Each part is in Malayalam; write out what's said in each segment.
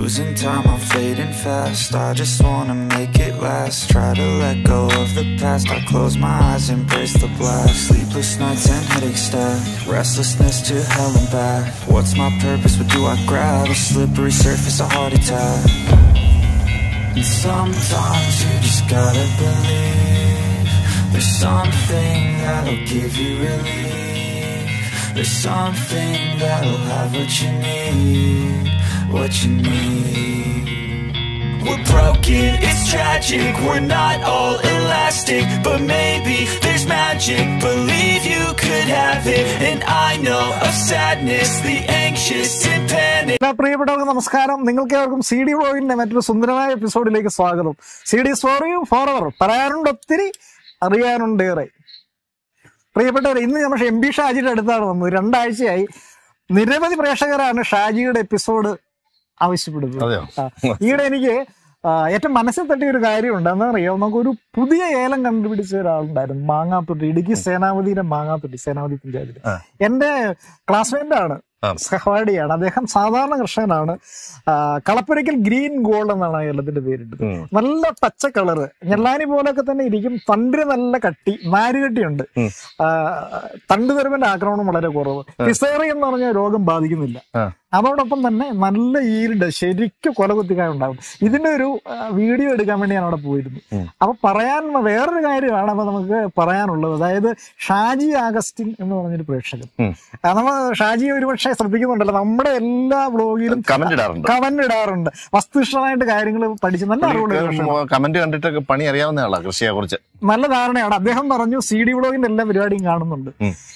losing time, I'm fading fast. I just wanna make it last. Try to let go of the past. I close my eyes, embrace the blast. Sleepless nights and headache stack. Restlessness to hell and back. What's my purpose? What do I grab? A slippery surface, a heart attack. And sometimes you just gotta believe there's something that'll give you relief. There's something that'll have what you need, what you need. We're broken, it's tragic, we're not all elastic, but maybe there's magic, believe you could have it. And I know of sadness, the anxious and panic. പ്രിയപ്പെട്ടവർക്ക് നമസ്കാരം. നിങ്ങൾക്കേവർക്കും CDvlogന്റെ മറ്റൊരു സുന്ദരമായ എപ്പിസോഡിലേക്ക് സ്വാഗതം. CD സ്റ്റോറിയും ഫോറവർ പറയാനുണ്ട്, ഒത്തിരി അറിയാനുണ്ടേറെ. പ്രിയപ്പെട്ടവർ, ഇന്ന് നമ്മൾ mpshajiയുടെ അടുത്താണ് വന്നത്. 2 ആഴ്ചയായി നിരവധി പ്രേക്ഷകരാണ് ഷാജിയുടെ എപ്പിസോഡ് ആവശ്യപ്പെടുന്നത്. ഈയിടെ എനിക്ക് ഏറ്റവും മനസ്സിൽ തട്ടിയ ഒരു കാര്യമുണ്ട്. എന്നറിയോ, നമുക്കൊരു പുതിയ ഏലം കണ്ടുപിടിച്ച ഒരാളുണ്ടായിരുന്നു, മാങ്ങാത്തൊട്ടി, ഇടുക്കി സേനാപതിയുടെ മാങ്ങാത്തൊട്ടി, സേനാപതി പഞ്ചായത്തിൽ. എന്റെ ക്ലാസ്മേറ്റാണ്, സഹപാഠിയാണ്. അദ്ദേഹം സാധാരണ കർഷകനാണ്. കളപ്പുരയ്ക്കൽ ഗ്രീൻ ഗോൾഡ് എന്നാണ് ഏലത്തിന്റെ പേരിട്ടത്. നല്ല പച്ച കളറ്, ഞെള്ളാനി പോലൊക്കെ തന്നെ ഇരിക്കും. തണ്ടിന് നല്ല കട്ടി, നാരുകട്ടിയുണ്ട്. തണ്ടുതരുമ്പന്റെ ആക്രമണം വളരെ കുറവ്. ഫിസേറി എന്ന് പറഞ്ഞ രോഗം ബാധിക്കുന്നില്ല. അതോടൊപ്പം തന്നെ നല്ല ഈൽഡ്, ശരിക്കും കൊലകുത്തിക്കായ ഉണ്ടാകും. ഇതിന്റെ ഒരു വീഡിയോ എടുക്കാൻ വേണ്ടി ഞാൻ അവിടെ പോയിരുന്നു. അപ്പൊ പറയാൻ വേറൊരു കാര്യമാണ് അപ്പൊ നമുക്ക് പറയാനുള്ളത്. അതായത് ഷാജി ആഗസ്റ്റിൻ എന്ന് പറഞ്ഞൊരു പ്രേക്ഷകൻ. നമ്മൾ ഷാജിയെ ഒരുപക്ഷെ ശ്രദ്ധിക്കുന്നുണ്ടല്ലോ, നമ്മുടെ എല്ലാ വ്ളോഗിലും കമന്റ് ഇടാറുണ്ട്. വസ്തുനിഷ്ഠമായിട്ട് കാര്യങ്ങൾ പഠിച്ച് നല്ല അറിവുള്ള കമന്റ് കണ്ടിട്ട് പണി അറിയാവുന്ന ആളാണ്, കൃഷിയെ കുറിച്ച് നല്ല ധാരണയാണ്. അദ്ദേഹം പറഞ്ഞു CDvlogന്റെ എല്ലാ പരിപാടിയും കാണുന്നുണ്ട്,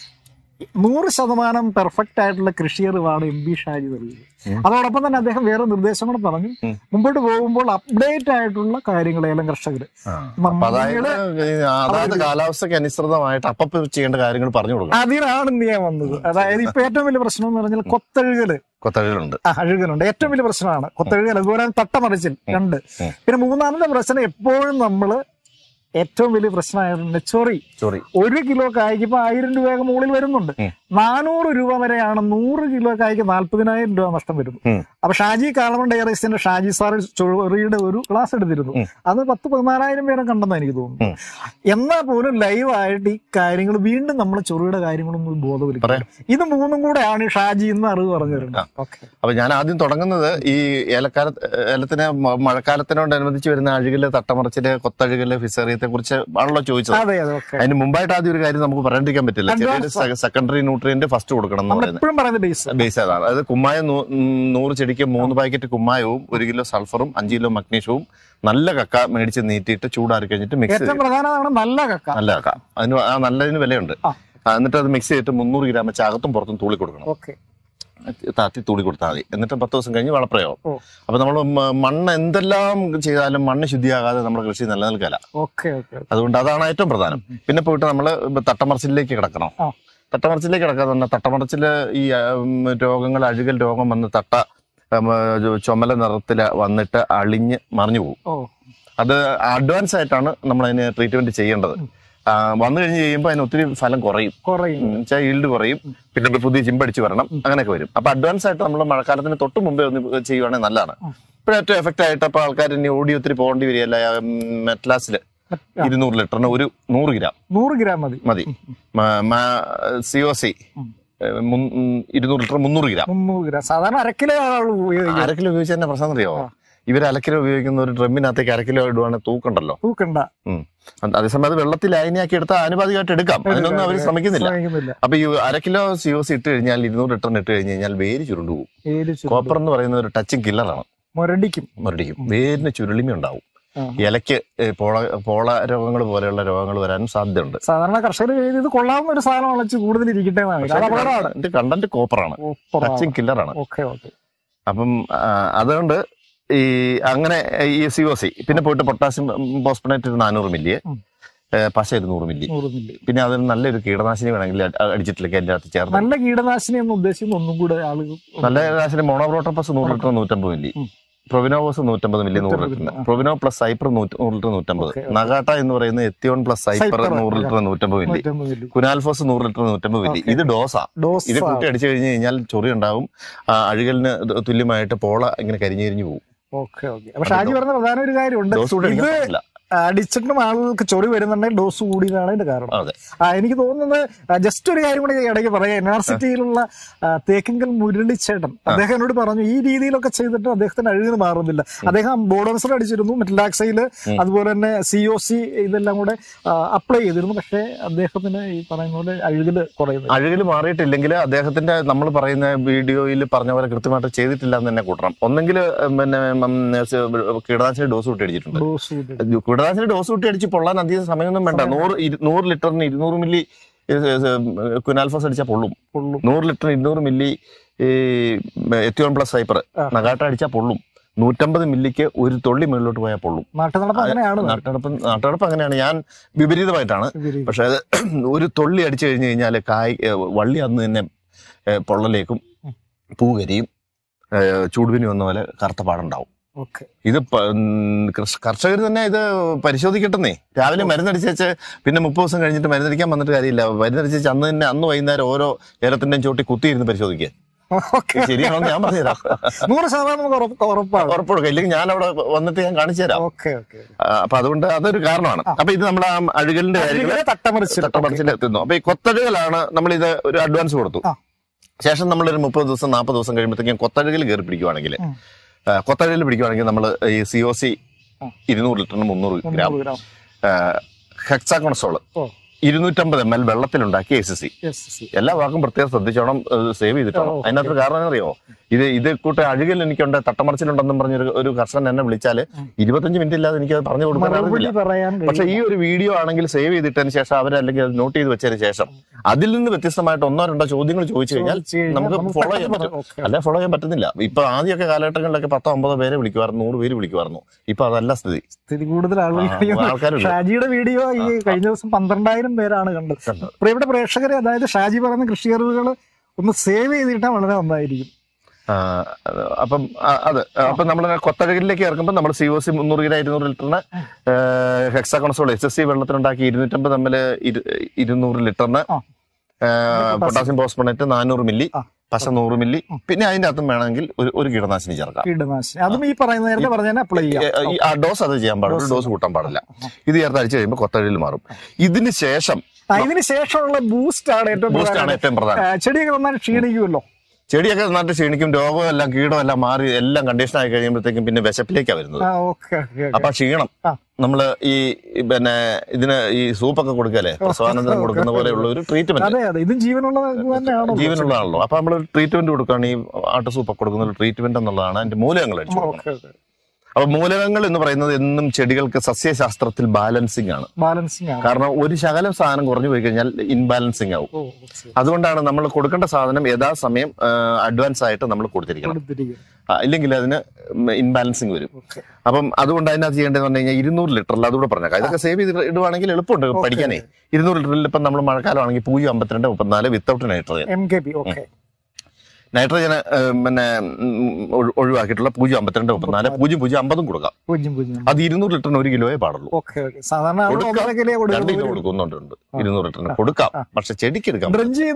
100% പെർഫെക്റ്റ് ആയിട്ടുള്ള കൃഷി അറിവാണ് mpshaji നൽകിയത്. അതോടൊപ്പം തന്നെ അദ്ദേഹം വേറെ നിർദ്ദേശങ്ങൾ പറഞ്ഞു, മുമ്പോട്ട് പോകുമ്പോൾ അപ്ഡേറ്റ് ആയിട്ടുള്ള കാര്യങ്ങൾ ഏലം കർഷകർ കാലാവസ്ഥയ്ക്ക് അനുസൃതമായിട്ട് അപ്പം ചെയ്യേണ്ട കാര്യങ്ങൾ പറഞ്ഞു കൊടുക്കും. അതിനാണ് ഞാൻ വന്നത്. അതായത് ഇപ്പൊ ഏറ്റവും വലിയ പ്രശ്നം എന്ന് പറഞ്ഞാൽ കൊത്തഴുകലുണ്ട്. അഴുകലുണ്ട്, ഏറ്റവും വലിയ പ്രശ്നമാണ് കൊത്തഴുകൽ. അതുപോലെ തട്ടമറിച്ചിൽ 2. പിന്നെ മൂന്നാമത്തെ പ്രശ്നം എപ്പോഴും നമ്മള് ഏറ്റവും വലിയ പ്രശ്നമായിരുന്നു ചൊറി. 1 കിലോ കായ്ക്ക് ഇപ്പൊ 1000 രൂപയൊക്കെ മുകളിൽ വരുന്നുണ്ട്. 400 രൂപ വരെയാണ് 100 കിലോ കായ്ക്ക് 40,000 രൂപ നഷ്ടം വരുന്നു. അപ്പൊ ഷാജി കാർഡമം ഡയറീസിന്റെ ഷാജി സാർ ചൊറിയുടെ ഒരു ക്ലാസ് എടുത്തിരുന്നു. അത് 10-14,000 പേരെ കണ്ടെന്ന് എനിക്ക് തോന്നുന്നു. എന്നാൽ പോലും ലൈവായിട്ട് ഈ കാര്യങ്ങൾ വീണ്ടും നമ്മൾ ചൊറിയുടെ കാര്യങ്ങളൊന്നും ബോധവൽക്കരിക്കും. ഇത് 3ഉം കൂടെയാണ് ഷാജി ഇന്ന് അറിവ് പറഞ്ഞു തരുന്നത്. അപ്പൊ ഞാൻ ആദ്യം തുടങ്ങുന്നത് ഈ ഏലത്തിന് മഴക്കാലത്തിനോടനുബന്ധിച്ച് വരുന്ന അഴുകല്, തട്ടമറിച്ചില്, കൊത്തഴുകല്, ഫിസേറിയത്തെ കുറിച്ച് ആണല്ലോ ചോദിച്ചത്. അതിന് മുമ്പായിട്ട് ആദ്യം ഒരു കാര്യം നമുക്ക് പറയാണ്ടിരിക്കാൻ പറ്റില്ല. സെക്കൻഡറി ന്യൂട്രിയന്റ് ഫസ്റ്റ് കൊടുക്കണം എന്ന് പറയുന്നത് ബേസ് അതാണ്. അതായത് കുമ്മായം 100 ചെടിക്ക് 3 പാക്കറ്റ് കുമ്മായവും 1 കിലോ സൾഫറും 5 കിലോ മഗ്നീഷ്യവും നല്ല കക്ക മേടിച്ച് നീട്ടിയിട്ട് ചൂടാറി കഴിഞ്ഞിട്ട് മിക്സ് ചെയ്യും. നല്ല കക്ക അതിന് നല്ലതിന് വിലയുണ്ട്. എന്നിട്ട് അത് മിക്സ് ചെയ്തിട്ട് 300 ഗ്രാം വെച്ച് അകത്തും പുറത്തും തൂളി കൊടുക്കണം. താത്തി തൂളി കൊടുത്താൽ മതി. എന്നിട്ട് 10 ദിവസം കഴിഞ്ഞ് വളപ്രയോഗം. അപ്പൊ നമ്മൾ മണ്ണ് എന്തെല്ലാം ചെയ്താലും മണ്ണ് ശുദ്ധിയാകാതെ നമ്മുടെ കൃഷി നിലനിൽക്കല. അതുകൊണ്ട് അതാണ് ഏറ്റവും പ്രധാനം. പിന്നെ പോയിട്ട് നമ്മള് തട്ടമറിച്ചിലേക്ക് കിടക്കണം. തട്ടമറിച്ചിലേക്ക് കിടക്കാതെ തന്നെ തട്ടമറിച്ചില് ഈ രോഗങ്ങൾ, അഴുകൽ രോഗം വന്ന് ചുമല നിറത്തില് വന്നിട്ട് അളിഞ്ഞ് മറിഞ്ഞു പോകും. അത് അഡ്വാൻസ് ആയിട്ടാണ് നമ്മൾ അതിന് ട്രീറ്റ്മെന്റ് ചെയ്യേണ്ടത്. വന്നു കഴിഞ്ഞ് കഴിയുമ്പോൾ അതിന് ഒത്തിരി ഫലം കുറയും, ഈൽഡ് കുറയും. പിന്നെ പുതിയ ചിമ്പടിച്ച് വരണം, അങ്ങനെയൊക്കെ വരും. അപ്പൊ അഡ്വാൻസ് ആയിട്ട് നമ്മൾ മഴക്കാലത്തിന് തൊട്ട് മുമ്പേ ഒന്ന് ചെയ്യുവാണെങ്കിൽ നല്ലതാണ്. ഇപ്പൊ ഏറ്റവും എഫക്റ്റ് ആയിട്ട് അപ്പൊ ആൾക്കാർ ഇനി ഓടി ഒത്തിരി പോകേണ്ടി വരികയല്ല. മെറ്റ്ലാസില് 200 ലിറ്ററിന് ഒരു 100 ഗ്രാം മതി. COC 200 litre 300 gram. സാധാരണ അര കിലോ ഉപയോഗിച്ച് തന്നെ പ്രശ്നം അറിയാമോ? ഇവർ 1 കിലോ ഉപയോഗിക്കുന്ന ഒരു ഡ്രമ്മിനകത്തേക്ക് 1 കിലോ ഇടുവാണെങ്കിൽ തൂക്കണ്ടല്ലോ. അതേസമയം അത് വെള്ളത്തിൽ അയനാക്കി എടുത്താൽ ആനുപാതികമായിട്ട് എടുക്കാം. അതിനൊന്നും അവർ ശ്രമിക്കുന്നില്ല. അപ്പൊ ഈ 1 കിലോ COC ഇട്ട് കഴിഞ്ഞാൽ 200 ലിറ്ററിന് ഇട്ട് കഴിഞ്ഞ് കഴിഞ്ഞാൽ വേര് ചുരുണ്ടു പോകും. കോപ്പർ എന്ന് പറയുന്ന ഒരു ടച്ചിങ് കില്ലറാണ്. മുരടിക്കും. വേരിന് ചുരുളിമ ഉണ്ടാവും. ഇലയ്ക്ക് പോള രോഗങ്ങൾ പോലെയുള്ള രോഗങ്ങൾ വരാനും സാധ്യതയുണ്ട്. സാധാരണ കർഷകർ ഇത് കൊള്ളാവുന്ന ഒരു സാധനം കൂടുതൽ ഇരിക്കട്ടെ. ഇതിന്റെ കണ്ടന്റ് കോപ്പറാണ്, ടച്ചിങ് കില്ലറാണ്. അപ്പം അതുകൊണ്ട് ഈ അങ്ങനെ ഈ COC പിന്നെ പോയിട്ട് പൊട്ടാസ്യം ഫോസ്ഫേറ്റ് 400 മില്ലി, പശ 200 മില്ലി. പിന്നെ അതിന് നല്ലൊരു കീടനാശിനി വേണമെങ്കിൽ അടിച്ചിട്ടിലേക്ക് അതിന്റെ അകത്ത് ചേർന്ന്. നല്ല കീടനാശിനി എന്ന് ഉദ്ദേശിക്കുന്ന ഒന്നും കൂടെ ആളുകൾ നല്ല കീടനാശിനി മോണോക്രോട്ടോപ്പസ് 100 ലിറ്റർ 150 മില്ലി. പ്രൊവിനോവോസ് 150 മില്ലി 100 ലിറ്ററിന്, പ്രൊവിനോ പ്ലസ് സൈപ്പർ 100 ലിറ്റർ 150, നഗാട്ട എന്ന് പറയുന്നത് ethion plus cyper 100 litre 150 milli, quinalphos 100 litre 150 milli. ഇത് ഡോസാ. ഇത് കൂട്ടി അടിച്ചു കഴിഞ്ഞ് കഴിഞ്ഞാൽ ചൊറി ഉണ്ടാവും, അഴുകലിന് തുല്യമായിട്ട് പോള ഇങ്ങനെ കരിഞ്ഞു പോകും. ഷാജി പറഞ്ഞ പ്രധാന ഒരു കാര്യമുണ്ട്, അടിച്ചിട്ടും ആളുകൾക്ക് ചൊറി വരുന്നുണ്ടെങ്കിൽ ഡോസ് കൂടിയതാണ് അതിന്റെ കാരണം. എനിക്ക് തോന്നുന്നത് ജസ്റ്റ് ഒരു കാര്യം കൂടി ഇടയ്ക്ക് പറയാം. യൂണിവേഴ്സിറ്റിയിലുള്ള തേക്കിങ്കൽ മുരളിച്ചേട്ടൻ അദ്ദേഹം എന്നോട് പറഞ്ഞു ഈ രീതിയിലൊക്കെ ചെയ്തിട്ട് അദ്ദേഹത്തിന് അഴുകിന് മാറുന്നില്ല. അദ്ദേഹം ബോർഡോൺസർ അടിച്ചിരുന്നു, മെറ്റലാക്സയില്, അതുപോലെ തന്നെ COC ഇതെല്ലാം കൂടെ അപ്ലൈ ചെയ്തിരുന്നു. പക്ഷേ അദ്ദേഹത്തിന് ഈ പറയുന്ന പോലെ അഴുകല് കുറയുന്നു. അഴുകല് മാറിയിട്ടില്ലെങ്കിൽ അദ്ദേഹത്തിന്റെ നമ്മൾ പറയുന്ന വീഡിയോയിൽ പറഞ്ഞ പോലെ കൃത്യമായിട്ട് ചെയ്തിട്ടില്ല എന്ന് തന്നെ കൂട്ടണം. ഒന്നെങ്കിൽ പിന്നെ കീടനാശിനി ഡോസ് കൂട്ടി അടിച്ചിട്ടുണ്ട്. കീടനാശിനി ഡോസ് കൂട്ടി അടിച്ച് പൊള്ളാൻ അധികം സമയമൊന്നും വേണ്ട. 100 ലിറ്ററിന് 200 മില്ലി കുനാൽഫോസ് അടിച്ചാൽ പൊള്ളും. 100 ലിറ്ററിന് 200 മില്ലി എത്തിയോൺ പ്ലസ് സൈപ്പർ നഗാട്ട അടിച്ചാൽ പൊള്ളും. 150 മില്ലിക്ക് ഒരു തൊള്ളി മുകളിലോട്ട് പോയാൽ പൊള്ളും. നാട്ടുനടപ്പ് അങ്ങനെയാണ്. ഞാൻ വിപരീതമായിട്ടാണ്. പക്ഷെ അത് ഒരു തൊള്ളി അടിച്ചു കഴിഞ്ഞു കഴിഞ്ഞാൽ വള്ളി അന്ന് തന്നെ പൊള്ളലേക്കും പൂകരിയും ചൂടുവിന് വന്ന പോലെ കറുത്ത പാടുണ്ടാവും. ഇത് കർഷകർ തന്നെ ഇത് പരിശോധിക്കട്ടെ. രാവിലെ മരുന്നടിച്ചേച്ച് പിന്നെ 30 ദിവസം കഴിഞ്ഞിട്ട് മരുന്നടിക്കാൻ വന്നിട്ട് കാര്യമില്ല. മരുന്നടിച്ചേച്ച് അന്ന് വൈകുന്നേരം ഓരോ ഏലത്തിന്റെയും ചോട്ടി കുത്തിയിരുന്ന് പരിശോധിക്കുക. ശരിയാണോ ഞാൻ പറഞ്ഞുതരാം. 100% ഉറപ്പെടുക്കുക. ഇല്ലെങ്കിൽ ഞാൻ അവിടെ വന്നിട്ട് ഞാൻ കാണിച്ചു തരാം. അപ്പൊ അതുകൊണ്ട് അതൊരു കാരണമാണ്. അപ്പൊ ഇത് നമ്മൾ ആ അഴുകലിന്റെ കാര്യങ്ങൾ തട്ടമറിച്ചിൽ എത്തുന്നു. അപ്പൊ ഈ കൊത്തഴുകലാണ് നമ്മളിത് ഒരു അഡ്വാൻസ് കൊടുത്തു. ശേഷം നമ്മളൊരു 30 ദിവസം 40 ദിവസം കഴിയുമ്പോഴത്തേക്കും കൊത്തഴുകൽ കയറി പിടിക്കുവാണെങ്കിൽ നമ്മൾ ഈ COC 200 ലിറ്ററിന് 300 ഗ്രാം, ഹെക്സാ കൊണസോൾ 250 ml വെള്ളത്തിലുണ്ടാക്കി SC. എല്ലാ വാക്കും പ്രത്യേകം ശ്രദ്ധിച്ചോണം, സേവ് ചെയ്തിട്ടോണം. അതിനകത്ത് കാരണം എന്നറിയോ, ഇത് കൂട്ട് അഴുകൽ എനിക്കുണ്ട് തട്ടമറിച്ചിലുണ്ടെന്നും പറഞ്ഞൊരു ഒരു കർഷകൻ എന്നെ വിളിച്ചാല് 25 മിനിറ്റ് ഇല്ലാതെ എനിക്ക് അത് പറഞ്ഞു കൊടുക്കാൻ അറിയില്ല. പക്ഷെ ഈ ഒരു വീഡിയോ ആണെങ്കിൽ സേവ് ചെയ്തിട്ടതിന് ശേഷം അവരല്ലെങ്കിൽ അത് നോട്ട് ചെയ്ത് വെച്ചതിന് ശേഷം അതിൽ നിന്ന് വ്യത്യസ്തമായിട്ട് 1-2 ചോദ്യങ്ങൾ ചോദിച്ചു കഴിഞ്ഞാൽ നമുക്ക് ഫോളോ ചെയ്യാൻ പറ്റും. അല്ലെ ഫോളോ ചെയ്യാൻ പറ്റുന്നില്ല. ഇപ്പൊ ആദ്യമൊക്കെ കാലഘട്ടങ്ങളിലൊക്കെ 10-50 പേരെ വിളിക്കുമായിരുന്നു, 100 പേര് വിളിക്കുമായിരുന്നു. ഇപ്പൊ അതല്ല സ്ഥിതി കൂടുതൽ ആൾക്കാരുണ്ട്. ഷാജിയുടെ വീഡിയോ ഈ കഴിഞ്ഞ ദിവസം 12,000 പേരാണ് കണ്ടത്. പ്രിയപ്പെട്ട പ്രേക്ഷകരെ, അതായത് ഷാജി പറയുന്ന കൃഷി അറിവുകൾ ഒന്ന് സേവ് ചെയ്തിട്ടാൽ വളരെ നന്നായിരിക്കും. അപ്പം നമ്മൾ കൊത്തഴകിലേക്ക് ഇറക്കുമ്പോൾ നമ്മൾ COC 300 ഗ്രാം 200 ലിറ്ററിന്, ഹെക്സാ കൊണസോൾ SSC വെള്ളത്തിലുണ്ടാക്കി 250 ml 200 ലിറ്ററിന്, പൊട്ടാസ്യം ഫോസ്ഫേറ്റ് 400 മില്ലി, പശ 100 മില്ലി, പിന്നെ അതിന്റെ അകത്തും വേണമെങ്കിൽ ഒരു കീടനാശിനി ചേർക്കാം. അതും ഈ പറയുന്ന അപ്ലൈ ചെയ്യാം. ആ ഡോസ് അത് ചെയ്യാൻ പാടില്ല, ഡോസ് കൂട്ടാൻ പാടില്ല. ഇത് ചേർത്ത് അടിച്ചു കഴിയുമ്പോൾ കൊത്തഴകിൽ മാറും. ഇതിന് ശേഷമുള്ള ബൂസ്റ്റാണ് ഏറ്റവും പ്രധാനം. ചെടിയൊക്കെ നന്നായി ക്ഷീണിക്കുമല്ലോ. ചെടിയൊക്കെ നന്നായിട്ട് ക്ഷീണിക്കും. രോഗമെല്ലാം കീടമെല്ലാം മാറി എല്ലാം കണ്ടീഷൻ ആയി കഴിയുമ്പോഴത്തേക്കും പിന്നെ വിശപ്പിലേക്കാണ് വരുന്നത്. അപ്പൊ ക്ഷീണം നമ്മള് ഈ പിന്നെ ഇതിന് ഈ സൂപ്പൊക്കെ കൊടുക്കല്ലേ, പ്രസവാനന്തരം കൊടുക്കുന്ന പോലെയുള്ള ഒരു ട്രീറ്റ്മെന്റ് ജീവനുള്ളതാണല്ലോ. അപ്പൊ നമ്മൾ ട്രീറ്റ്മെന്റ് കൊടുക്കുകയാണ്. ഈ ആട്ടു സൂപ്പൊക്കെ കൊടുക്കുന്ന ഒരു ട്രീറ്റ്മെന്റ് എന്നുള്ളതാണ് അതിന്റെ മൂലകങ്ങൾ അടിച്ചു കൊടുക്കുന്നത്. അപ്പൊ മൂലകങ്ങൾ എന്ന് പറയുന്നത് എന്നും ചെടികൾക്ക് സസ്യശാസ്ത്രത്തിൽ ബാലൻസിങ് ആണ്. കാരണം ഒരു ശകലം സാധനം കുറഞ്ഞു പോയി കഴിഞ്ഞാൽ ഇൻബാലൻസിങ് ആവും. അതുകൊണ്ടാണ് നമ്മൾ കൊടുക്കേണ്ട സാധനം യഥാസമയം അഡ്വാൻസ് ആയിട്ട് നമ്മൾ കൊടുത്തിരിക്കണം. ഇല്ലെങ്കിൽ അതിന് ഇൻബാലൻസിങ് വരും. അപ്പം അതുകൊണ്ട് അതിനകത്ത് ചെയ്യേണ്ടതെന്ന് പറഞ്ഞു കഴിഞ്ഞാൽ 200 ലിറ്ററിൽ അതുകൂടെ പറഞ്ഞേക്കാം. ഇതൊക്കെ സേവ് ചെയ്ത് ഇടുവാണെങ്കിൽ എളുപ്പമുണ്ട് പഠിക്കാനേ. 200 ലിറ്ററിൽ ഇപ്പം നമ്മൾ മഴക്കാലമാണെങ്കിൽ 0.52-34 വിത്തൗട്ട് നൈട്രജൻ. നൈട്രജന് പിന്നെ ഒഴിവാക്കിയിട്ടുള്ള 0.52-34 0.050 കൊടുക്കാം. അത് 200 ലിറ്ററിന് 1 കിലോയെ പാടുള്ളൂ. 2 കിലോ കൊടുക്കുന്നുണ്ട്. 200 ലിറ്ററിന് കൊടുക്കാം. പക്ഷെ ചെടിക്ക് എടുക്കാം.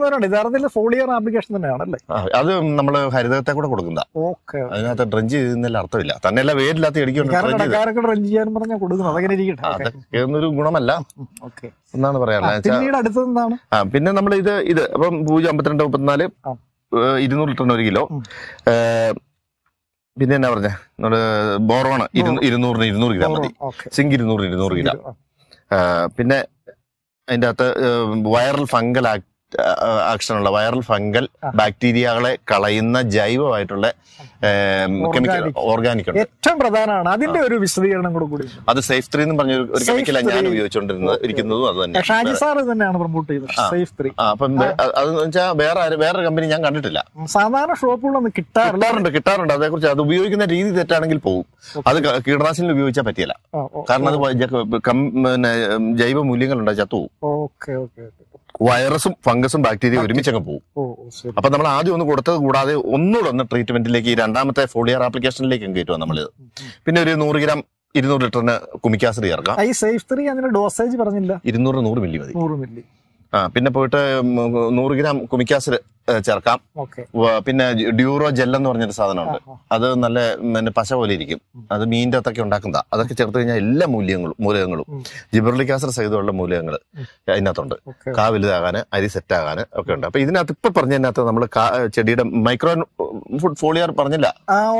അത് നമ്മള് ഹരിതത്തെ കൂടെ കൊടുക്കുന്ന അതിനകത്ത് ഡ്രഞ്ച് ചെയ്യുന്നതിൽ അർത്ഥമില്ല. തന്നെയല്ല വേരില്ലാത്ത ചെടിക്ക് അതൊക്കെ ഒന്നൊരു ഗുണമല്ല എന്നാണ് പറയാനുള്ളത്. പിന്നെ നമ്മൾ ഇത് അപ്പം 0.52-34 200 ലിറ്ററിന് 1 കിലോ. പിന്നെ എന്നാ പറഞ്ഞ നമ്മള് ബോറോണ് 200 ഗ്രാം മതി. Zinc 200 gram. പിന്നെ അതിന്റെ അകത്ത് വൈറൽ ഫംഗൽ ആക്ഷനുള്ള വൈറൽ ഫംഗൽ ബാക്ടീരിയകളെ കളയുന്ന ജൈവമായിട്ടുള്ള കെമിക്കൽ ഓർഗാനിക് ഉണ്ട്. ഏറ്റവും പ്രധാനമാണ് അതിന്റെ ഒരു വിശദീകരണം കൂടി. അത് സേഫ് 3 എന്ന് പറഞ്ഞ ഒരു കെമിക്കലാണ് ഞാൻ ഉപയോഗിച്ചുകൊണ്ടിരിക്കുന്നതും അത് തന്നെ. ഷാജി സാർ തന്നെയാണ് പ്രൊമോട്ട് ചെയ്തത് സേഫ് 3. അപ്പം അതെന്ന് വെച്ചാൽ വേറൊരു കമ്പനി ഞാൻ കണ്ടിട്ടില്ല. സാധാരണ ഷോപ്പുകളൊന്നും കിട്ടാറുണ്ട്. അതേക്കുറിച്ച് അത് ഉപയോഗിക്കുന്ന രീതി തെറ്റാണെങ്കിൽ പോകും. അത് കീടനാശിനി ഉപയോഗിച്ചാൽ പറ്റിയല്ല. കാരണം അത് പിന്നെ ജൈവ മൂല്യങ്ങളുണ്ട്, ചത്തുപോകും. വൈറസും ഫംഗസും ബാക്ടീരിയ ഒരുമിച്ചങ്ങ് പോകും. അപ്പൊ നമ്മൾ ആദ്യം ഒന്ന് കൊടുത്തത് കൂടാതെ ഒന്നുകൂടെ ഒന്ന് ട്രീറ്റ്മെന്റിലേക്ക് ഈ രണ്ടാമത്തെ ഫോളിയർ ആപ്ലിക്കേഷനിലേക്ക് കയറ്റുക നമ്മളിത്. പിന്നെ ഒരു 100 ഗ്രാം 200 ലിറ്ററിന് കുമിക് ആസിഡ് ചേർക്കാം. 200 മില്ലി മതി. പിന്നെ പോയിട്ട് 100 ഗ്രാം കുമിക് ആസിഡ് ചേർക്കാം. പിന്നെ ഡ്യൂറോ ജെൽ എന്ന് പറഞ്ഞൊരു സാധനമുണ്ട്. അത് നല്ല പശ പോലെ ഇരിക്കും. അത് മീനിന്റെ അകത്തൊക്കെ ഉണ്ടാക്കുന്നതാ. അതൊക്കെ ചേർത്ത് കഴിഞ്ഞാൽ എല്ലാ മൂലകങ്ങളും ജിബർലിക് ആസിഡ് സഹിതമുള്ള മൂലകങ്ങൾ അതിനകത്തുണ്ട്. കാ വലുതാകാന്, അരി സെറ്റാകാന് ഒക്കെ ഉണ്ട്. അപ്പൊ ഇതിനകത്ത് ഇപ്പൊ പറഞ്ഞതിനകത്ത് നമ്മൾ ചെടിയുടെ മൈക്രോ ഫുഡ് ഫോളിയർ പറഞ്ഞില്ല,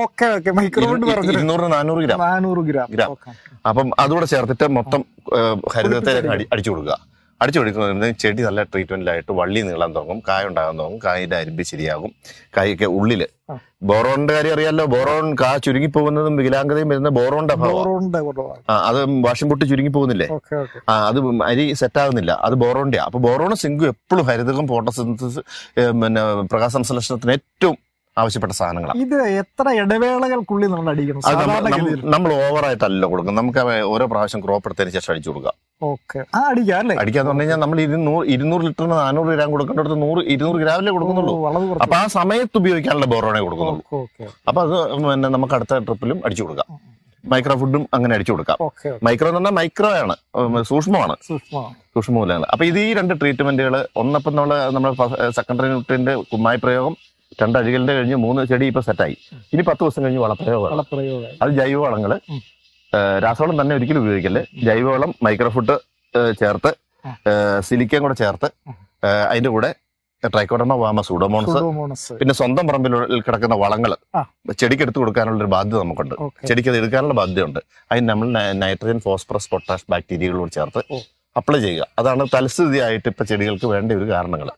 200-400 ഗ്രാം. അപ്പം അതുകൂടെ ചേർത്തിട്ട് മൊത്തം ഹരിതത്തെ അടിച്ചു കൊടുക്കുക. അടിച്ചു കൊടുക്കുന്നത് ചെടി നല്ല ട്രീറ്റ്മെന്റിലായിട്ട് വള്ളി നീളാൻ തുടങ്ങും, കായ ഉണ്ടാകാൻ തുടങ്ങും, കായയുടെ അരിമ്പ് ശരിയാകും. കായൊക്കെ ഉള്ളില് ബോറോണിന്റെ കാര്യം അറിയാലോ. ബോറോൺ കാ ചുരുങ്ങിപ്പോകുന്നതും വികലാംഗതയും വരുന്ന ബോറോണിന്റെ അഭാവം. അത് വാഷം പൊട്ടി ചുരുങ്ങി പോകുന്നില്ലേ, അത് അരി സെറ്റ് ആകുന്നില്ല, അത് ബോറോണിന്റെ. അപ്പൊ ബോറോണും സിങ്കും എപ്പോഴും ഹരിതകം ഫോട്ടോസിന്തസിസ് പിന്നെ പ്രകാശ സംശ്ലേഷണത്തിന് ഏറ്റവും ആവശ്യപ്പെട്ട സാധനങ്ങളാണ്. ഇത് എത്ര ഇടവേളകൾക്കുള്ളിൽ നമ്മൾ അടിക്കണം? നമ്മൾ ഓവറായിട്ടല്ല കൊടുക്കുന്നത്. നമുക്ക് ഓരോ പ്രാവശ്യം ക്രോപ്പ് എടുത്തതിന് ശേഷം അടിച്ചു കൊടുക്കുക. അടിക്കാന്ന് പറഞ്ഞു കഴിഞ്ഞാൽ നമ്മൾ 200 ലിറ്ററിന് 400 ഗ്രാം കൊടുക്കേണ്ടടുത്ത് 200 ഗ്രാമിലേ കൊടുക്കുന്നുള്ളൂ. അപ്പൊ ആ സമയത്ത് ഉപയോഗിക്കാനുള്ള ബോറോണേ കൊടുക്കുന്നുള്ളൂ. അപ്പൊ അത് പിന്നെ നമുക്ക് അടുത്ത ട്രിപ്പിലും അടിച്ചു കൊടുക്കാം. മൈക്രോ ഫുഡും അങ്ങനെ അടിച്ചു കൊടുക്കാം. മൈക്രോ എന്ന് പറഞ്ഞാൽ മൈക്രോ ആണ്, സൂക്ഷ്മമാണ്, സൂക്ഷ്മമൂലമാണ്. അപ്പൊ ഇത് ഈ 2 ട്രീറ്റ്മെന്റുകൾ, ഒന്നപ്പം നമ്മുടെ സെക്കൻഡറി ന്യൂട്രിയന്റ് കുമ്മായി പ്രയോഗം, 2 അഴുകലിന്റെ കഴിഞ്ഞ് 3 ചെടി ഇപ്പൊ സെറ്റായി. ഇനി 10 ദിവസം കഴിഞ്ഞ് വളപ്രയോഗമാണ്. അത് ജൈവവളങ്ങള്, രാസവളം തന്നെ ഒരിക്കലും ഉപയോഗിക്കല്ലേ. ജൈവവളം, മൈക്രോ ഫുഡ് ചേർത്ത്, സിലിക്കയും കൂടെ ചേർത്ത്, അതിന്റെ കൂടെ ട്രൈക്കോഡർമ വാമ സൂഡോമോണസ്, പിന്നെ സ്വന്തം പറമ്പിൽ കിടക്കുന്ന വളങ്ങള് ചെടിക്ക് എടുത്തു കൊടുക്കാനുള്ള ഒരു ബാധ്യത നമുക്കുണ്ട്. ചെടിക്ക് അത് എടുക്കാനുള്ള ബാധ്യതയുണ്ട്. അതിന് നമ്മൾ നൈട്രജൻ, ഫോസ്ഫറസ്, പൊട്ടാഷ് ബാക്ടീരിയകളോട് ചേർത്ത് അപ്ലൈ ചെയ്യുക. അതാണ് തലസ്ഥിതിയായിട്ട് ഇപ്പൊ ചെടികൾക്ക് വേണ്ട ഒരു കാരണങ്ങൾ.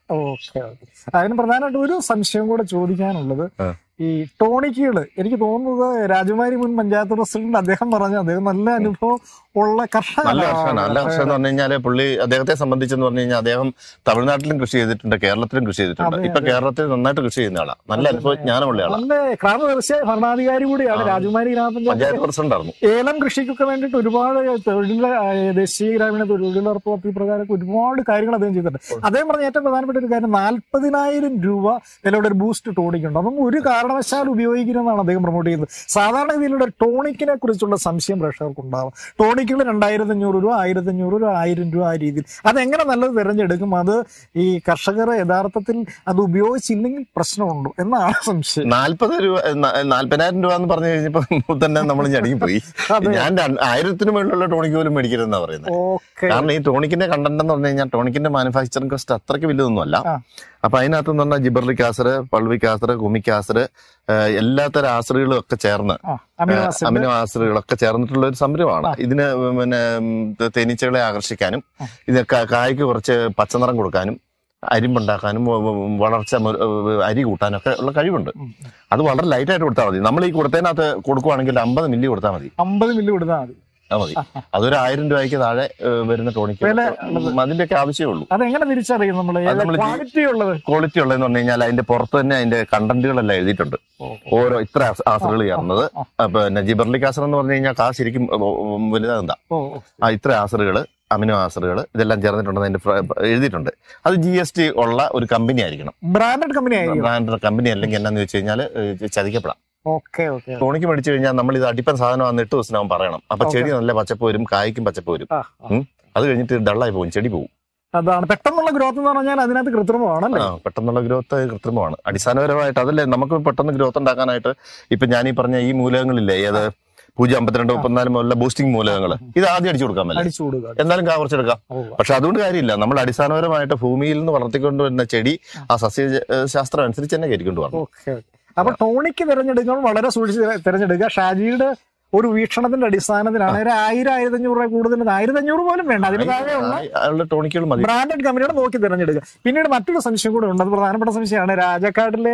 അതിന് പ്രധാനമായിട്ട് ഒരു സംശയം കൂടെ ചോദിക്കാനുള്ളത്, ഈ ടോണിക്കുകള് എനിക്ക് തോന്നുന്നത് രാജകുമാരി മുൻ പഞ്ചായത്ത് പ്രസിഡന്റ് അദ്ദേഹം പറഞ്ഞു അദ്ദേഹം നല്ല അനുഭവം ഉള്ള കർഷകനാണ്. നല്ല കർഷകൻ എന്ന് പറഞ്ഞു കഴിഞ്ഞാല് പുള്ളി അദ്ദേഹത്തെ സംബന്ധിച്ചെന്ന് പറഞ്ഞു കഴിഞ്ഞാൽ അദ്ദേഹം തമിഴ്നാട്ടിലും കൃഷി ചെയ്തിട്ടുണ്ട്, കേരളത്തിലും കൃഷി ചെയ്തിട്ടുണ്ട്. ഇപ്പൊ കേരളത്തിൽ നന്നായിട്ട് കൃഷി ചെയ്യുന്ന ആളാണ്. നല്ല അനുഭവജ്ഞാനമുള്ള ആളാണ്. നല്ല ക്രാമദർശിയായ ഭരണാധികാരി കൂടിയാണ് രാജകുമാരി പഞ്ചായത്ത് പ്രസിഡന്റ് ആയിരുന്നു. ഏലം കൃഷിക്കൊക്കെ വേണ്ടിയിട്ട് ഒരുപാട് ദേശീയ ഗ്രാമീണ തൊഴിലുറപ്പ് പദ്ധതി പ്രകാരം ഒരുപാട് കാര്യങ്ങൾ അദ്ദേഹം ചെയ്തിട്ടുണ്ട്. അദ്ദേഹം പറഞ്ഞ ഏറ്റവും പ്രധാനപ്പെട്ട ഒരു കാര്യം 40,000 രൂപ വിലയുടെ ഒരു ബൂസ്റ്റ് ടോണിക്കുണ്ട്. അതൊന്നും ഒരു കാരണവശാൽ ഉപയോഗിക്കണമെന്നാണ് അദ്ദേഹം പ്രൊമോട്ട് ചെയ്യുന്നത്. സാധാരണഗതിയിലുള്ള ടോണിക്കിനെ കുറിച്ചുള്ള സംശയം പ്രേക്ഷകർക്ക് ഉണ്ടാവും. ടോണിക്കുകൾ 2,500 രൂപ, 1,500 രൂപ, 1000 രൂപ ആ രീതിയിൽ അതെങ്ങനെ നല്ലത് തിരഞ്ഞെടുക്കും? അത് ഈ കർഷകർ യഥാർത്ഥത്തിൽ അത് ഉപയോഗിച്ചില്ലെങ്കിൽ പ്രശ്നമുണ്ടോ എന്നാണ് സംശയം. 40,000 രൂപ എന്ന് പറഞ്ഞു കഴിഞ്ഞപ്പോ തന്നെ നമ്മൾ ഞടുങ്ങിപ്പോയി. ഞാൻ 1000-ന് മേളിലുള്ള ടോണിക്ക് പോലും മേടിക്കരുതെന്നാണ് പറയുന്നത്. കാരണം ഈ ടോണിക്കിന്റെ കണ്ടന്റ് എന്ന് പറഞ്ഞു കഴിഞ്ഞാൽ ടോണിക്കിന്റെ മാനുഫാക്ചറിംഗ് കോസ്റ്റ് അത്രയ്ക്ക് വലുതൊന്നും അല്ല. അപ്പൊ അതിനകത്ത് എന്ന് പറഞ്ഞാൽ gibberellic acid, fulvic acid, humic acid, എല്ലാത്തരം ആസിഡുകളും ഒക്കെ ചേർന്ന്, അമിനോ ആസിഡുകളൊക്കെ ചേർന്നിട്ടുള്ള ഒരു സംരംഭമാണ്. ഇതിന് പിന്നെ തേനീച്ചകളെ ആകർഷിക്കാനും, ഇത് കായ്ക്ക് കുറച്ച് പച്ചനിറം കൊടുക്കാനും, അരിമ്പുണ്ടാക്കാനും, വളർച്ച അരി കൂട്ടാനൊക്കെ ഉള്ള കഴിവുണ്ട്. അത് വളരെ ലൈറ്റായിട്ട് കൊടുത്താൽ മതി. നമ്മൾ ഈ കൊടുത്തതിനകത്ത് കൊടുക്കുവാണെങ്കിൽ 50 മില്ലി കൊടുത്താൽ മതി. 50 മില്ലി കൊടുത്താൽ മതി. മതി. അതൊരു 1000 രൂപയ്ക്ക് താഴെ വരുന്ന ടോണിക്ക് അതിന്റെയൊക്കെ ആവശ്യമേ ഉള്ളൂ. അതെങ്ങനെ തിരിച്ചറിയും ക്വാളിറ്റി ഉള്ളതെന്ന് പറഞ്ഞു കഴിഞ്ഞാൽ അതിന്റെ പുറത്ത് തന്നെ അതിന്റെ കണ്ടന്റുകളെല്ലാം എഴുതിയിട്ടുണ്ട്. ഓരോ ഇത്ര ആസിഡുകൾ ചേർന്നത്. പിന്നെ ജിബർലിക് ആസിഡ് എന്ന് പറഞ്ഞു കഴിഞ്ഞാൽ ശരിക്കും വലുതാകുന്ന ഇത്ര ആസിഡുകള്, അമിനോ ആസിഡുകൾ ഇതെല്ലാം ചേർന്നിട്ടുണ്ടെന്ന് അതിന്റെ എഴുതിയിട്ടുണ്ട്. അത് GST ഉള്ള ഒരു കമ്പനി ആയിരിക്കണം, ബ്രാൻഡഡ് കമ്പനി. അല്ലെങ്കിൽ എന്നാന്ന് വെച്ച് കഴിഞ്ഞാൽ ചതിക്കപ്പെടാം. ടോണിക്ക് മേടിച്ചു കഴിഞ്ഞാൽ നമ്മൾ ഇത് അടിപ്പൻ സാധനം 8 ദിവസത്തിനാവും പറയണം. അപ്പൊ ചെടി നല്ല പച്ചപ്പ് വരും, കായ്ക്കും പച്ചപ്പ് വരും. അത് കഴിഞ്ഞിട്ട് ഡള്ളായി പോകും, ചെടി പോകും. അതാണ് പെട്ടെന്നുള്ള ഗ്രോത്ത് എന്ന് പറഞ്ഞാൽ അതിനകത്ത് കൃത്രിമമാണ്. പെട്ടെന്നുള്ള ഗ്രോത്ത് കൃത്രിമമാണ്. അടിസ്ഥാനപരമായിട്ട് അതല്ലേ നമുക്ക് പെട്ടെന്ന് ഗ്രോത്ത് ഉണ്ടാക്കാനായിട്ട്. ഇപ്പൊ ഞാൻ ഈ പറഞ്ഞ ഈ മൂലകങ്ങളില്ലേ, ഏത് 0.52, 34 മുതലുള്ള ബൂസ്റ്റിംഗ് മൂലകങ്ങൾ, ഇത് ആദ്യം അടിച്ചു കൊടുക്കാൻ പറ്റില്ല, എന്നാലും കുറച്ചെടുക്കാം. പക്ഷെ അതുകൊണ്ട് കാര്യമില്ല. നമ്മൾ അടിസ്ഥാനപരമായിട്ട് ഭൂമിയിൽ നിന്ന് വളർത്തിക്കൊണ്ടുവരുന്ന ചെടി ആ സസ്യശാസ്ത്രം അനുസരിച്ച് തന്നെ കയറ്റിക്കൊണ്ട് വരണം. അപ്പൊ ടോണിക്ക് തിരഞ്ഞെടുക്കുമ്പോൾ വളരെ സൂക്ഷിച്ച് തിരഞ്ഞെടുക്കുക. ഷാജിയുടെ ഒരു വീക്ഷണത്തിന്റെ അടിസ്ഥാനത്തിലാണ് 1000-1500 രൂപ കൂടുതൽ, 1500 പോലും വേണ്ട, അതിന് താഴെയുള്ള ടോണിക്കുകൾ ബ്രാൻഡഡ് കമ്പനിയുടെ നോക്കി തിരഞ്ഞെടുക്കുക. പിന്നീട് മറ്റൊരു സംശയം കൂടെ ഉണ്ട്, അത് പ്രധാനപ്പെട്ട സംശയമാണ്. രാജക്കാടിലെ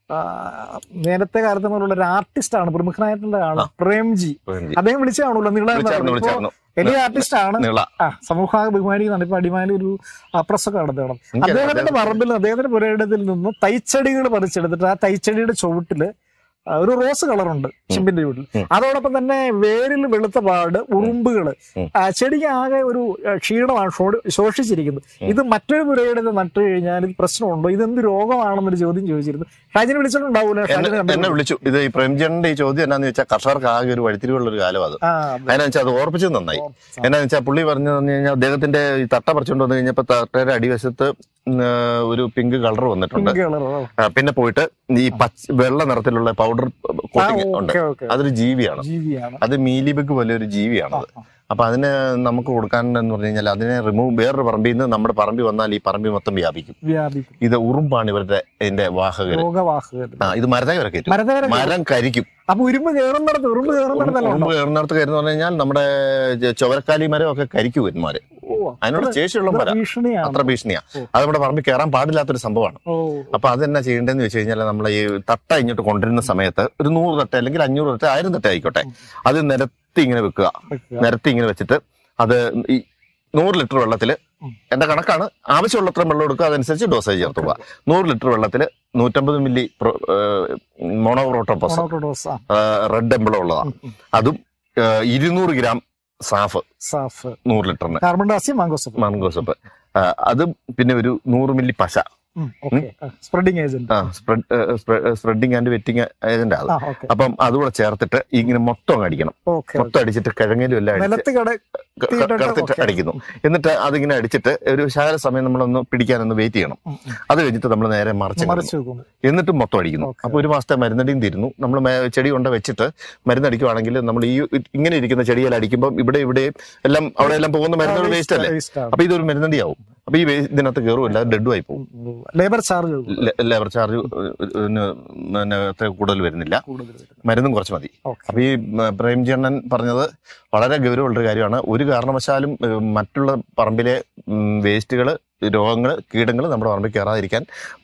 നേരത്തെ കാലത്ത് പോലുള്ള ഒരു ആർട്ടിസ്റ്റാണ്, പ്രമുഖനായിട്ടുള്ള ആള് പ്രേംജി. അദ്ദേഹം വിളിച്ചാണല്ലോ, വലിയ ആർട്ടിസ്റ്റ് ആണ്, സമൂഹ ബഹുമാനിക്കുന്നുണ്ട്. ഇപ്പൊ അടിമാലി ഒരു പ്രസംഗം നടത്തണം. അദ്ദേഹത്തിന്റെ പറമ്പിൽ, അദ്ദേഹത്തിന്റെ പുരയിടത്തിൽ നിന്ന് തൈച്ചെടികൾ പറിച്ചെടുത്തിട്ട് ആ തൈച്ചെടിയുടെ ചുവട്ടില് ഒരു റോസ് കളറുണ്ട് ചിമ്പിന്റെ ചൂട്ടിൽ. അതോടൊപ്പം തന്നെ വേരിൽ വെളുത്ത പാട്, ഉറുമ്പുകള്, ചെടിക്ക് ആകെ ഒരു ക്ഷീണമാണ്, ശോഷിച്ചിരിക്കുന്നത്. ഇത് മറ്റൊരു പുരയുടെ നട്ടു കഴിഞ്ഞാൽ ഇത് പ്രശ്നമുണ്ടോ, ഇതെന്ത് രോഗമാണെന്നൊരു ചോദ്യം ചോദിച്ചിരുന്നു. ഷാജിനെ വിളിച്ചിട്ടുണ്ടാവൂല? എന്നെ വിളിച്ചു. ഇത് ഈ പ്രേംചന്ദ്രന്റെ ഈ ചോദ്യം എന്നാന്ന് വെച്ചാൽ കർഷകർക്ക് ആകെ ഒരു വഴിത്തിരിവുള്ള ഒരു കാലം അത്. അതിനാ വെച്ചാൽ അത് ഓർപ്പിച്ചത് നന്നായി. എന്നാന്ന് വെച്ചാൽ പുള്ളി പറഞ്ഞു കഴിഞ്ഞാൽ അദ്ദേഹത്തിന്റെ ഈ തട്ട പറിച്ചുകൊണ്ട് വന്നു കഴിഞ്ഞപ്പോ തട്ടയുടെ അടിവശത്ത് ഒരു പിങ്ക് കളർ വന്നിട്ടുണ്ട്. പിന്നെ പോയിട്ട് ഈ വെള്ള നിറത്തിലുള്ള പൗഡർ കോട്ടിങ് ഉണ്ട്. അതൊരു ജീവിയാണ്. അത് മീലിബഗ് പോലെ ഒരു ജീവിയാണത്. അപ്പൊ അതിന് നമുക്ക് കൊടുക്കാൻ എന്ന് പറഞ്ഞു കഴിഞ്ഞാൽ അതിനെ വേറൊരു പറമ്പിൽ നിന്ന് നമ്മുടെ പറമ്പിൽ വന്നാൽ ഈ പറമ്പിൽ മൊത്തം വ്യാപിക്കും. ഇത് ഉറുമ്പാണ് ഇവരുടെ ഇതിന്റെ വാഹകര്. ഇത് മരതകരെ കയറ്റും, മരം കരിക്കും. അപ്പൊ ഉറുമ്പ് കയറുന്നിടത്ത് കയറുന്ന പറഞ്ഞു കഴിഞ്ഞാൽ നമ്മുടെ ചുവരക്കാലി മരം ഒക്കെ കരിക്കും ഇവന്മാര്. അതിനുള്ള ശേഷിയുള്ള മരം അത്ര ഭീഷണിയാ. അത് നമ്മുടെ പറമ്പിൽ കയറാൻ പാടില്ലാത്തൊരു സംഭവമാണ്. അപ്പൊ അതെന്നാ ചെയ്യേണ്ടതെന്ന് വെച്ച് കഴിഞ്ഞാൽ നമ്മളെ ഈ തട്ട ഇങ്ങോട്ട് കൊണ്ടുവരുന്ന സമയത്ത് ഒരു 100 തട്ട അല്ലെങ്കിൽ 500 തട്ട 1000 തട്ട ആയിക്കോട്ടെ, അത് നിരത്തി ഇങ്ങനെ വെക്കുക. നിരത്തി ഇങ്ങനെ വെച്ചിട്ട് അത് ഈ 100 ലിറ്റർ വെള്ളത്തില്, എന്റെ കണക്കാണ്, ആവശ്യമുള്ളത്ര വെള്ളം എടുക്കുക, അതനുസരിച്ച് ഡോസേജ് ചേർത്ത് പോവുക. 100 ലിറ്റർ വെള്ളത്തില് 150 മില്ലി മോണോക്രോട്ടോപ്പസ് റെഡ് എംബിളം ഉള്ളതാണ്. അതും 200 ഗ്രാം സാഫ് 100 ലിറ്ററിന്, മാംഗോസപ്പ്. അതും പിന്നെ ഒരു 100 മില്ലി പശ, സ്പ്രെഡിങ് ആൻഡ് വെറ്റിംഗ് ഏജന്റ് അത്. അപ്പം അതുകൂടെ ചേർത്തിട്ട് ഇങ്ങനെ മൊത്തം അടിക്കണം. മൊത്തം അടിച്ചിട്ട് കിഴങ്ങിലും എല്ലാം അടിക്കുന്നു. എന്നിട്ട് അതിങ്ങനെ അടിച്ചിട്ട് ഒരു ശകല സമയം നമ്മളൊന്ന് പിടിക്കാനൊന്ന് വെയിറ്റ് ചെയ്യണം. അത് കഴിഞ്ഞിട്ട് നമ്മൾ നേരെ മറിച്ച് എന്നിട്ട് മൊത്തം അടിക്കുന്നു. അപ്പൊ 1 മാസത്തെ മരുന്നടിയും തീരുന്നു. നമ്മൾ ചെടി കൊണ്ട് വെച്ചിട്ട് മരുന്നടിക്കുവാണെങ്കിൽ നമ്മൾ ഈ ഇങ്ങനെ ഇരിക്കുന്ന ചെടിയെല്ലാം അടിക്കുമ്പോൾ ഇവിടെയും എല്ലാം അവിടെ എല്ലാം പോകുന്ന മരുന്നുകൾ വേസ്റ്റ് അല്ലേ. അപ്പൊ ഇതൊരു മരുന്നടിയാവും. അപ്പൊ ഈ ഇതിനകത്ത് കയറും, എല്ലാവരും ഡെഡും ആയി പോകും. ലേബർ ചാർജ് കൂടുതൽ വരുന്നില്ല, മരുന്നും കുറച്ച് മതി. അപ്പൊ ഈ പ്രേംചന്ദ്രൻ പറഞ്ഞത് വളരെ ഗൗരവമുള്ളൊരു കാര്യമാണ്. ഒരു കാരണവശാലും മറ്റുള്ള പറമ്പിലെ വേസ്റ്റുകള്, രോഗങ്ങൾ, കീടങ്ങൾ നമ്മുടെ പറമ്പിൽ കയറാതിരിക്കാൻ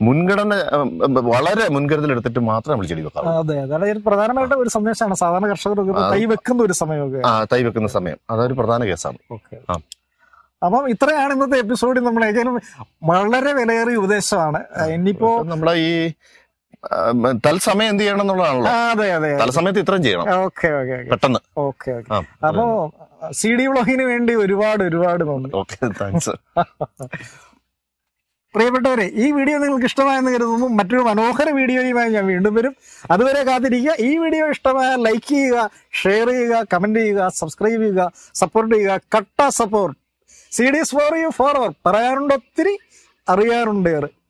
വളരെ മുൻകരുതൽ എടുത്തിട്ട് മാത്രം നമ്മൾ ചെടി വെക്കാം. അതെ, അതാണ് പ്രധാനമായിട്ട് ഒരു സന്ദേശമാണ്. സാധാരണ കർഷകർ തൈ വെക്കുന്ന ഒരു സമയമൊക്കെ, തൈ വെക്കുന്ന സമയം അതൊരു പ്രധാന കേസാണ്. അപ്പം ഇത്രയാണ് ഇന്നത്തെ എപ്പിസോഡിൽ നമ്മൾ ഏതായാലും വളരെ വിലയേറിയ ഉപദേശമാണ്. ഇനിയിപ്പോ നമ്മളെ ഈ തത്സമയം എന്ത് ചെയ്യണം എന്നുള്ളതാണല്ലോ. അതെ അതെ, തത്സമയത്ത് ഇത്രയും ചെയ്യണം. ഓക്കെ പെട്ടെന്ന്. ഓക്കെ. അപ്പോ CDvlogന് വേണ്ടി ഒരുപാട് നന്ദി. താങ്ക്സ്. പ്രിയപ്പെട്ടവരെ, ഈ വീഡിയോ നിങ്ങൾക്ക് ഇഷ്ടമായെന്ന് കരുതുന്നു. മറ്റൊരു മനോഹര വീഡിയോയുമായി ഞാൻ വീണ്ടും വരും. അതുവരെ കാത്തിരിക്കുക. ഈ വീഡിയോ ഇഷ്ടമായാൽ ലൈക്ക് ചെയ്യുക, ഷെയർ ചെയ്യുക, കമന്റ് ചെയ്യുക, സബ്സ്ക്രൈബ് ചെയ്യുക, സപ്പോർട്ട് ചെയ്യുക. കട്ട support. CDs for you forever. പറയാറുണ്ട് ഒത്തിരി, അറിയാറുണ്ട് ഏറെ.